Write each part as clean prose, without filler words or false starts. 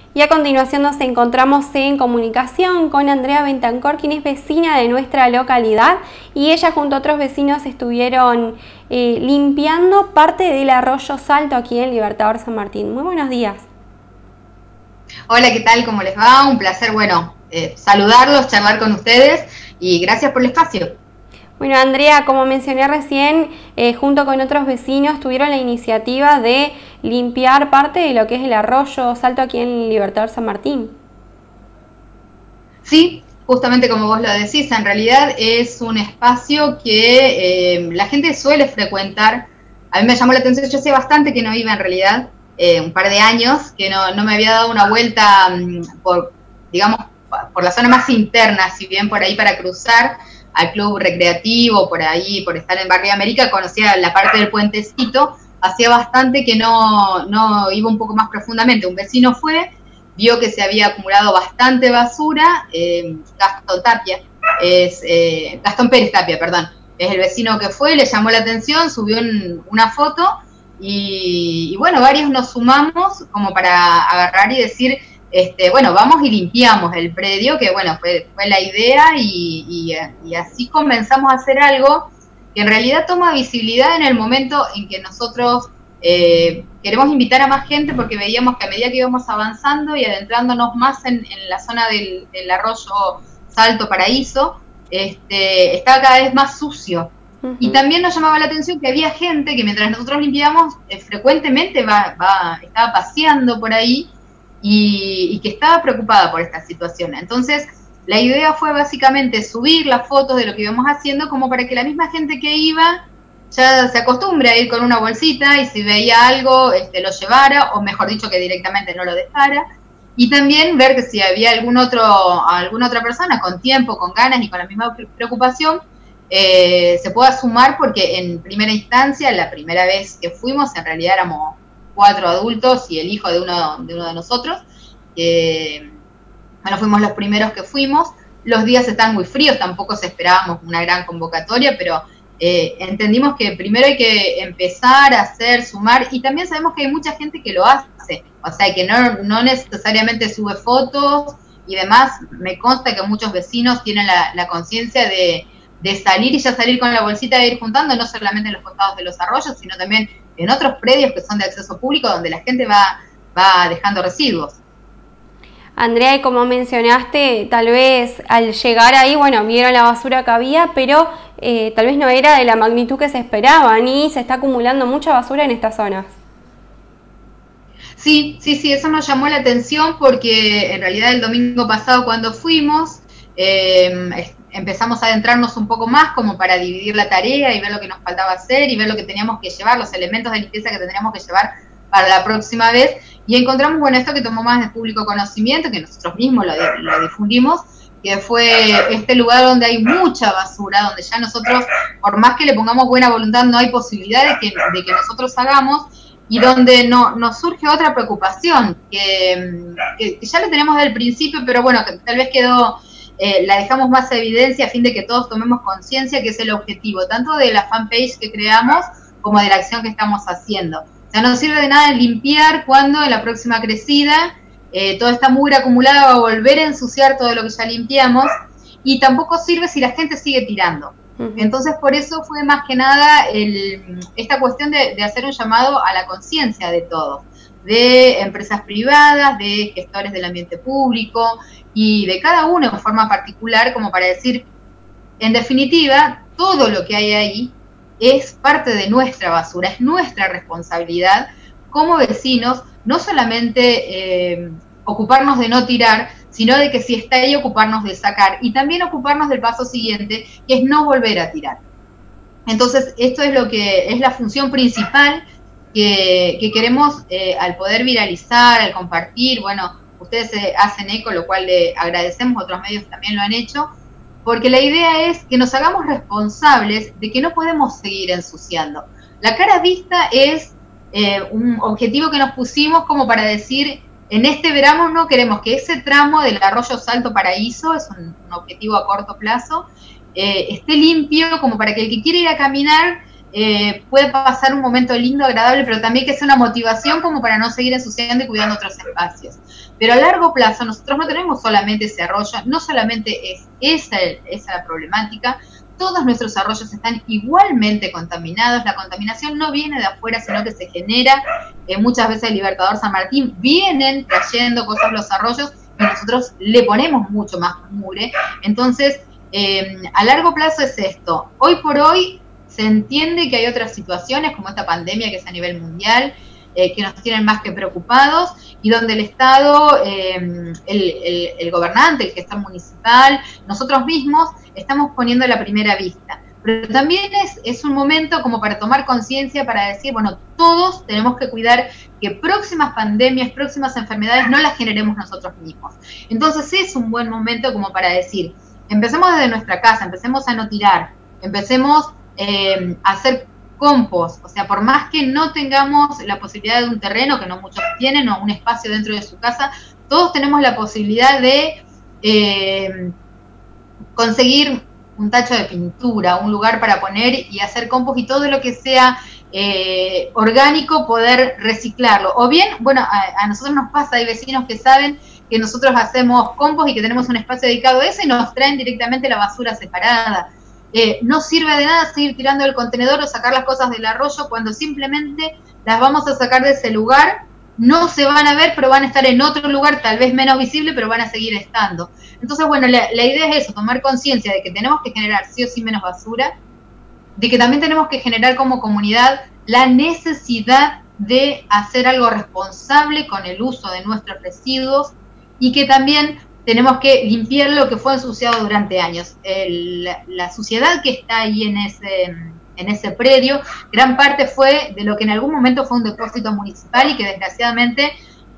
Y a continuación nos encontramos en comunicación con Andrea Bentancor, quien es vecina de nuestra localidad, y ella junto a otros vecinos estuvieron limpiando parte del arroyo Salto aquí en Libertador San Martín. Muy buenos días. Hola, ¿qué tal? ¿Cómo les va? Un placer, saludarlos, charlar con ustedes y gracias por el espacio. Bueno, Andrea, como mencioné recién, junto con otros vecinos tuvieron la iniciativa de limpiar parte de lo que es el arroyo Salto aquí en Libertador San Martín. Sí, justamente como vos lo decís, en realidad es un espacio que la gente suele frecuentar. A mí me llamó la atención, yo sé bastante que no iba en realidad, un par de años, que no me había dado una vuelta por la zona más interna, si bien por ahí para cruzar al club recreativo, por ahí, por estar en Barrio América, conocía la parte del puentecito, hacía bastante que no iba un poco más profundamente. Un vecino fue, vio que se había acumulado bastante basura, Gastón Pérez Tapia, perdón, es el vecino que fue, le llamó la atención, subió una foto y bueno, varios nos sumamos como para agarrar y decir, vamos y limpiamos el predio, que bueno, fue la idea y así comenzamos a hacer algo que en realidad toma visibilidad en el momento en que nosotros queremos invitar a más gente, porque veíamos que a medida que íbamos avanzando y adentrándonos más en la zona del arroyo Salto Paraíso, estaba cada vez más sucio. Y también nos llamaba la atención que había gente que mientras nosotros limpiábamos, frecuentemente estaba paseando por ahí, y que estaba preocupada por esta situación. Entonces, la idea fue básicamente subir las fotos de lo que íbamos haciendo, como para que la misma gente que iba ya se acostumbre a ir con una bolsita y si veía algo, lo llevara, o mejor dicho, que directamente no lo dejara. Y también ver que si había alguna otra persona con tiempo, con ganas y con la misma preocupación, se pueda sumar, porque en primera instancia, la primera vez que fuimos, en realidad éramos 4 adultos y el hijo de uno de nosotros. Fuimos los primeros que fuimos. Los días están muy fríos, tampoco esperábamos una gran convocatoria, pero entendimos que primero hay que empezar a hacer, sumar, y también sabemos que hay mucha gente que lo hace, o sea, que no necesariamente sube fotos y demás. Me consta que muchos vecinos tienen la conciencia de salir y ya salir con la bolsita e ir juntando, no solamente en los costados de los arroyos, sino también en otros predios que son de acceso público, donde la gente va dejando residuos. Andrea, y como mencionaste, tal vez al llegar ahí, bueno, vieron la basura que había, pero tal vez no era de la magnitud que se esperaba, y se está acumulando mucha basura en estas zonas. Sí, eso nos llamó la atención, porque en realidad el domingo pasado cuando fuimos, empezamos a adentrarnos un poco más como para dividir la tarea y ver lo que nos faltaba hacer y ver lo que teníamos que llevar, los elementos de limpieza que tendríamos que llevar para la próxima vez, y encontramos, esto que tomó más de público conocimiento, que nosotros mismos lo difundimos, que fue este lugar donde hay mucha basura, donde ya nosotros, por más que le pongamos buena voluntad, no hay posibilidad de que nosotros hagamos, y donde nos surge otra preocupación, que ya la tenemos desde el principio, pero bueno, que tal vez la dejamos más a evidencia a fin de que todos tomemos conciencia, que es el objetivo, tanto de la fanpage que creamos como de la acción que estamos haciendo. O sea, no sirve de nada limpiar cuando en la próxima crecida toda esta mugre acumulada va a volver a ensuciar todo lo que ya limpiamos, y tampoco sirve si la gente sigue tirando. Entonces, por eso fue más que nada esta cuestión de hacer un llamado a la conciencia de todos, de empresas privadas, de gestores del ambiente público y de cada uno en forma particular, como para decir, en definitiva, todo lo que hay ahí es parte de nuestra basura, es nuestra responsabilidad como vecinos, no solamente ocuparnos de no tirar, sino de que si está ahí, ocuparnos de sacar, y también ocuparnos del paso siguiente, que es no volver a tirar. Entonces, esto es lo que es la función principal que queremos, al poder viralizar, al compartir. Bueno, ustedes hacen eco, lo cual le agradecemos, otros medios también lo han hecho, porque la idea es que nos hagamos responsables de que no podemos seguir ensuciando. La cara vista es un objetivo que nos pusimos como para decir, en este verano no queremos que ese tramo del arroyo Salto Paraíso, es un objetivo a corto plazo, esté limpio, como para que el que quiera ir a caminar puede pasar un momento lindo, agradable, pero también que sea una motivación como para no seguir ensuciando y cuidando otros espacios. Pero a largo plazo nosotros no tenemos solamente ese arroyo, no solamente es esa la problemática, todos nuestros arroyos están igualmente contaminados, la contaminación no viene de afuera, sino que se genera, muchas veces el Libertador San Martín vienen trayendo cosas a los arroyos y nosotros le ponemos mucho más mugre. Entonces, a largo plazo es esto. Hoy por hoy se entiende que hay otras situaciones como esta pandemia que es a nivel mundial, que nos tienen más que preocupados y donde el Estado, el gobernante, el gestor municipal, nosotros mismos estamos poniendo la primera vista. Pero también es un momento como para tomar conciencia, para decir, bueno, todos tenemos que cuidar que próximas pandemias, próximas enfermedades no las generemos nosotros mismos. Entonces es un buen momento como para decir, empecemos desde nuestra casa, empecemos a no tirar, empecemos a hacer compost, o sea, por más que no tengamos la posibilidad de un terreno, que no muchos tienen, o un espacio dentro de su casa, todos tenemos la posibilidad de conseguir un tacho de pintura, un lugar para poner y hacer compost y todo lo que sea orgánico poder reciclarlo. O bien, bueno, a nosotros nos pasa, hay vecinos que saben que nosotros hacemos compost y que tenemos un espacio dedicado a eso y nos traen directamente la basura separada. No sirve de nada seguir tirando el contenedor o sacar las cosas del arroyo cuando simplemente las vamos a sacar de ese lugar, no se van a ver, pero van a estar en otro lugar, tal vez menos visible, pero van a seguir estando. Entonces, bueno, la idea es eso, tomar conciencia de que tenemos que generar sí o sí menos basura, de que también tenemos que generar como comunidad la necesidad de hacer algo responsable con el uso de nuestros residuos y que también tenemos que limpiar lo que fue ensuciado durante años. La suciedad que está ahí en ese predio, gran parte fue de lo que en algún momento fue un depósito municipal y que desgraciadamente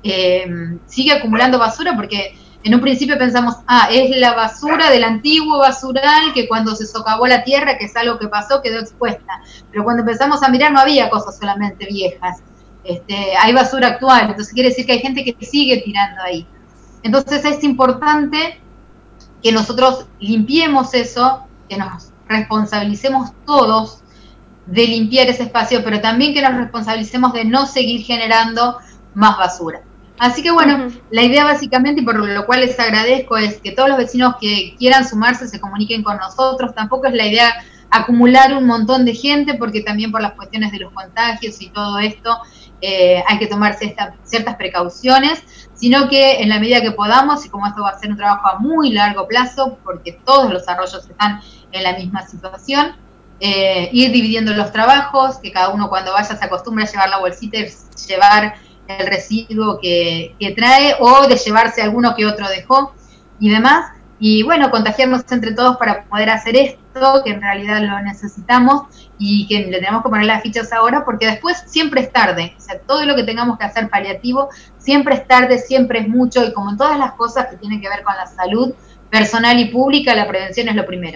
sigue acumulando basura porque en un principio pensamos, es la basura del antiguo basural que cuando se socavó la tierra, que es algo que pasó, quedó expuesta. Pero cuando empezamos a mirar no había cosas solamente viejas, hay basura actual, entonces quiere decir que hay gente que sigue tirando ahí. Entonces es importante que nosotros limpiemos eso, que nos responsabilicemos todos de limpiar ese espacio, pero también que nos responsabilicemos de no seguir generando más basura. Así que bueno, la idea básicamente, y por lo cual les agradezco, es que todos los vecinos que quieran sumarse se comuniquen con nosotros. Tampoco es la idea acumular un montón de gente, porque también por las cuestiones de los contagios y todo esto, hay que tomarse ciertas precauciones, sino que en la medida que podamos, y como esto va a ser un trabajo a muy largo plazo, porque todos los arroyos están en la misma situación, ir dividiendo los trabajos, que cada uno cuando vaya se acostumbre a llevar la bolsita y llevar el residuo que trae, o de llevarse alguno que otro dejó y demás, y bueno, contagiarnos entre todos para poder hacer esto, que en realidad lo necesitamos y que le tenemos que poner las fichas ahora, porque después siempre es tarde, o sea, todo lo que tengamos que hacer paliativo, siempre es tarde, siempre es mucho, y como en todas las cosas que tienen que ver con la salud personal y pública, la prevención es lo primero.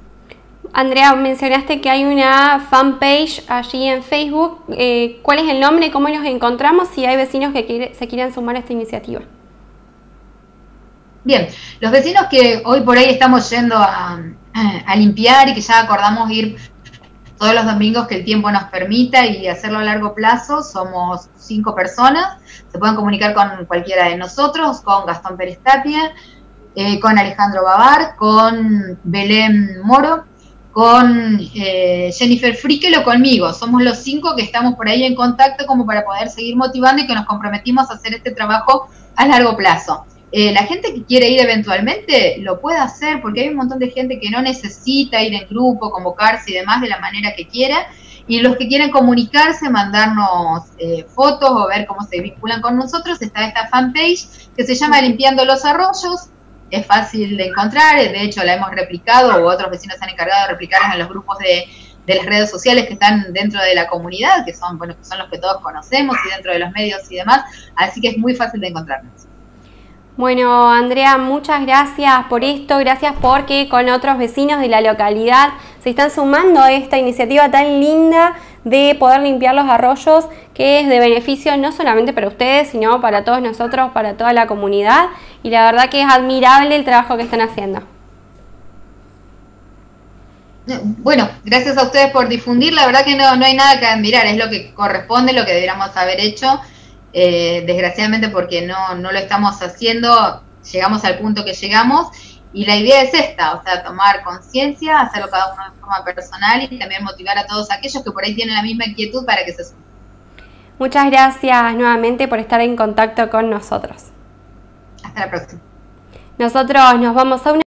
Andrea, mencionaste que hay una fanpage allí en Facebook. ¿Cuál es el nombre y cómo los encontramos si hay vecinos que se quieran sumar a esta iniciativa? Bien, los vecinos que hoy por ahí estamos yendo a limpiar y que ya acordamos ir todos los domingos que el tiempo nos permita y hacerlo a largo plazo, somos 5 personas. Se pueden comunicar con cualquiera de nosotros, con Gastón Pérez Tapia, con Alejandro Babar, con Belén Moro, con Jennifer Frickel o conmigo. Somos los 5 que estamos por ahí en contacto como para poder seguir motivando y que nos comprometimos a hacer este trabajo a largo plazo. La gente que quiere ir eventualmente lo puede hacer porque hay un montón de gente que no necesita ir en grupo, convocarse y demás de la manera que quiera, y los que quieren comunicarse, mandarnos fotos o ver cómo se vinculan con nosotros, está esta fanpage que se llama Limpiando los Arroyos. Es fácil de encontrar, de hecho la hemos replicado o otros vecinos se han encargado de replicarla en los grupos de las redes sociales que están dentro de la comunidad, que son, bueno, que son los que todos conocemos, y dentro de los medios y demás, así que es muy fácil de encontrarnos. Bueno, Andrea, muchas gracias por esto, gracias porque con otros vecinos de la localidad se están sumando a esta iniciativa tan linda de poder limpiar los arroyos, que es de beneficio no solamente para ustedes, sino para todos nosotros, para toda la comunidad, y la verdad que es admirable el trabajo que están haciendo. Bueno, gracias a ustedes por difundir. La verdad que no hay nada que admirar, es lo que corresponde, lo que deberíamos haber hecho. Desgraciadamente porque no lo estamos haciendo, llegamos al punto que llegamos. Y la idea es esta, o sea, tomar conciencia, hacerlo cada uno de forma personal y también motivar a todos aquellos que por ahí tienen la misma inquietud para que se sumen. Muchas gracias nuevamente por estar en contacto con nosotros. Hasta la próxima. Nosotros nos vamos a una